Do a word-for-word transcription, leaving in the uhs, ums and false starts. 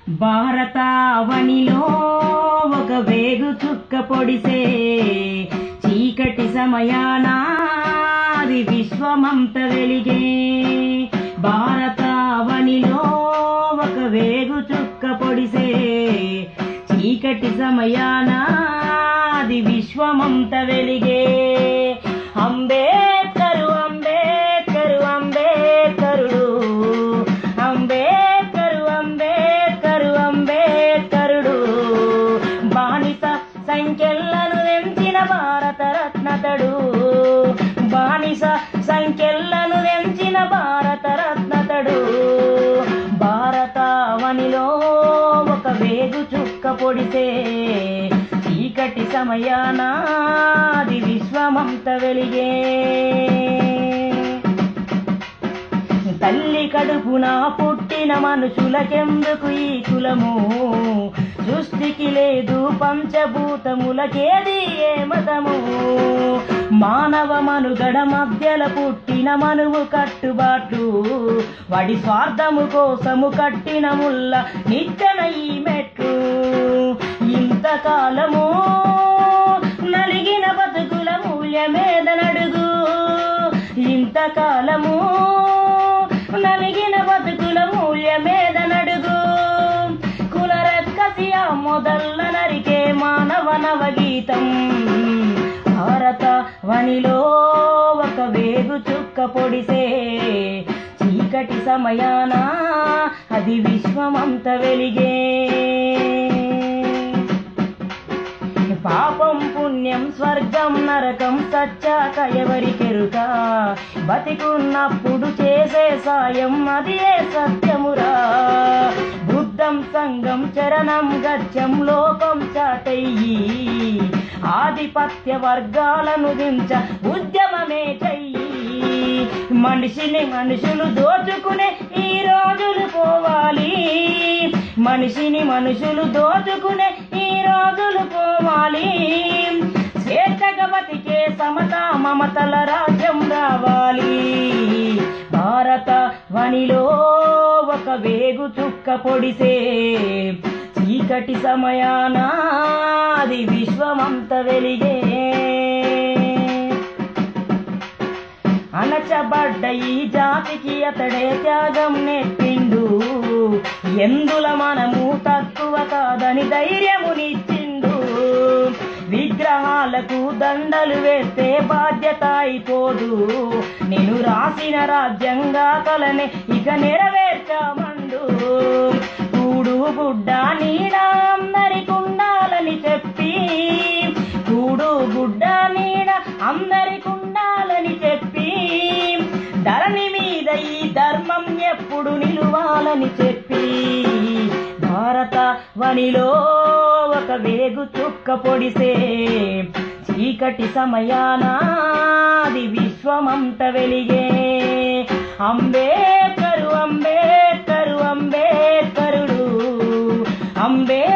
భారతావనిలో ఒక వేగు చుక్క పొడిసే చీకటి సమయాన అది విశ్వమంత వెలిగే. భారతావనిలో ఒక వేగు చుక్క పొడిసే చీకటి సమయాన అది విశ్వమంత వెలిగే. అంబేద్కరు అంబేద్కరు అంబేద్కరుడు అంబేద్కరు అంబేద్కరు అంబేద్కరుడు బానిస సంఖ్యలను తెంచిన భారతరత్నతడు. బానిస సంఖ్యలను తెంచిన భారతరత్నతడు. భారతావనిలో ఒక వేగు చుక్క పొడిసే చీకటి సమయాన అది విశ్వమంత వెలిగే. తల్లి కడుపున పుట్టిన మనుషులకెందుకు ఈ కులము? సృష్టికి లేదు పంచభూతములకేది ఏ మతము? మానవ మనుగడ మధ్యల పుట్టిన మనువు కట్టుబాట్లు వాడి స్వార్థము కోసము కట్టిన ముల్ల నిచ్చెన ఈ మెట్లు. ఇంతకాలము నలిగిన బతుకుల మూల్యమేదనడుగు. ఇంతకాలము నలిగిన బతుకుల మూల్యమేదనడుగు. కులరక్కసి ఆ మొదల్ల నరికే మానవ నవగీతం. భారతావనిలో ఒక వేగు చుక్క పొడిసే చీకటి సమయాన అది విశ్వమంత వెలిగే. పాపం పుణ్యం స్వర్గం నరకం సచ్చాక ఎవరికెరుక? బతికున్నప్పుడు చేసే సాయం అది ఏ సత్యమురా? బుద్ధం సంగం చరణం గత్యం లోకం చాటయ్యి ఆధిపత్య వర్గాలను దించ ఉద్యమమే చెయ్యి. మనిషిని మనుషులు దోచుకునే ఈ రోజులు పోవాలి. మనిషిని మనుషులు దోచుకునే ఈ రోజులు పోవాలి. స్వేచ్ఛగా బతికే సమత మమతల రాజ్యం రావాలి. భారతావనిలో ఒక వేగు చుక్క పొడిసే చీకటి సమయాన అది విశ్వమంత వెలిగే. అణచబడ్డ ఈ జాతికి అతడే త్యాగం నేర్పిండు. ఎందుల మనము తక్కువ కాదని ధైర్యమునిచ్చిండు. విగ్రహాలకు దండలు వేస్తే బాధ్యత అయిపోదు. నేను రాసిన రాజ్యంగా కలనే ఇక నెరవేర్చామండు. కూడు గుడ్డ నీడ అందరికుండాలని చెప్పి కూడు గుడ్డ నీడ అందరికుండాలని చెప్పి ధరణి మీద ఈ ధర్మం ఎప్పుడు నిలువాలని చెప్పి భారతావనిలో ఒక వేగు చుక్క పొడిసే చీకటి సమయాన అది విశ్వమంత వెలిగే. అంబేద్కరు అంబేద్కరు అంబేద్కరుడు అంబే